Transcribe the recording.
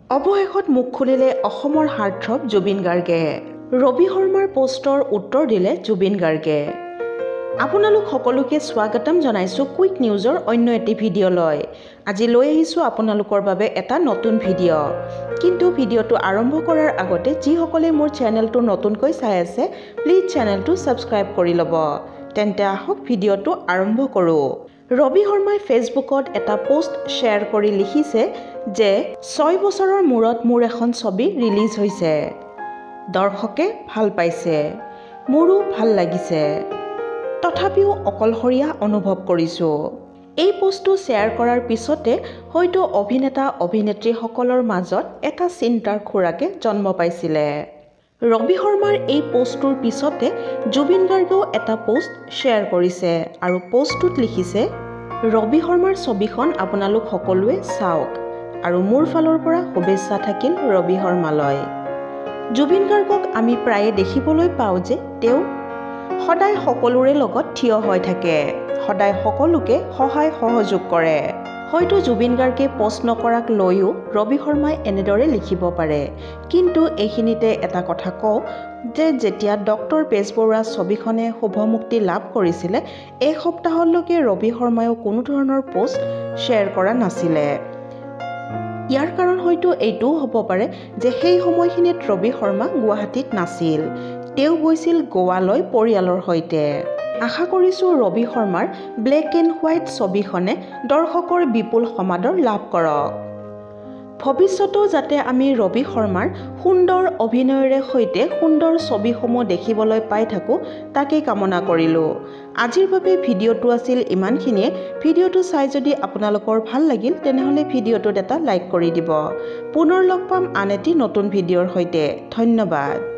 অৱশেষত মুখ খুলিলে অসমৰ হাৰ্টথ্ৰব জুবিন গাৰ্গে। ৰবি শৰ্মাৰ পোষ্টৰ উত্তৰ দিলে জুবিন গাৰ্গে। আপোনালোক সকলোকে স্বাগতম জনাইছোঁ কুইক নিউজৰ অন্য এটি ভিডিঅ'লৈ। আজি লৈ আহিছোঁ আপোনালোকৰ বাবে এটা নতুন ভিডিঅ'। কিন্তু ভিডিঅ'টো আৰম্ভ কৰাৰ আগতে যিসকলে মোৰ চেনেলটো নতুনকৈ চাই আছে প্লিজ চেনেলটো ছাবস্ক্ৰাইব কৰি ল'ব। তেন্তে আহক ভিডিঅ'টো আৰম্ভ কৰোঁ। ৰবি শৰ্মাই ফেচবুকত এটা পোষ্ট শ্বেয়াৰ কৰি লিখিছে যে 6 বছৰৰ মূৰত মোৰ এখন ছবি ৰিলিজ হৈছে। দৰ্শকে ভাল পাইছে, মোৰো ভাল লাগিছে। তথাপিও অকলশৰীয়া অনুভৱ কৰিছোঁ। এই পোষ্টটো শ্বেয়াৰ কৰাৰ পিছতে হয়তো অভিনেতা অভিনেত্ৰীসকলৰ মাজত এটা চিন্তাৰ খোৰাকে জন্ম পাইছিলে। ৰবি শৰ্মাৰ এই পোষ্টটোৰ পিছতে জুবিন গাৰ্গেও এটা পোষ্ট শ্বেয়াৰ কৰিছে আৰু পোষ্টটোত লিখিছে, ৰবি শৰ্মাৰ ছবিখন আপোনালোক সকলোৱে চাওক আৰু মোৰ ফালৰ পৰা শুভেচ্ছা থাকিল ৰবি শৰ্মালৈ। জুবিন গাৰ্গক আমি প্ৰায়ে দেখিবলৈ পাওঁ যে তেওঁ সদায় সকলোৰে লগত থিয় হৈ থাকে, সদায় সকলোকে সহায় সহযোগ কৰে। হয়তো জুবিন গাৰ্গে পোষ্ট নকৰাক লৈও ৰবি শৰ্মাই এনেদৰে লিখিব পাৰে। কিন্তু এইখিনিতে এটা কথা কওঁ যে যেতিয়া ডক্টৰ বেজবৰুৱা ছবিখনে শুভমুক্তি লাভ কৰিছিলে এসপ্তাহলৈকে ৰবি শৰ্মায়ো কোনো ধৰণৰ পোষ্ট শ্বেয়াৰ কৰা নাছিলে। ইয়াৰ কাৰণ হয়তো এইটোও হ'ব পাৰে যে সেই সময়খিনিত ৰবি শৰ্মা গুৱাহাটীত নাছিল, তেওঁ গৈছিল গোৱালৈ পৰিয়ালৰ সৈতে। আশা কৰিছোঁ ৰবি শৰ্মাৰ ব্লেক এণ্ড হোৱাইট ছবিখনে দৰ্শকৰ বিপুল সমাদৰ লাভ কৰক। ভৱিষ্যতেও যাতে আমি ৰবি শৰ্মাৰ সুন্দৰ অভিনয়ৰে সৈতে সুন্দৰ ছবিসমূহ দেখিবলৈ পাই থাকোঁ তাকেই কামনা কৰিলোঁ। আজিৰ বাবে ভিডিঅ'টো আছিল ইমানখিনিয়ে। ভিডিঅ'টো চাই যদি আপোনালোকৰ ভাল লাগিল তেনেহ'লে ভিডিঅ'টোত এটা লাইক কৰি দিব। পুনৰ লগ পাম আন এটি নতুন ভিডিঅ'ৰ সৈতে। ধন্যবাদ।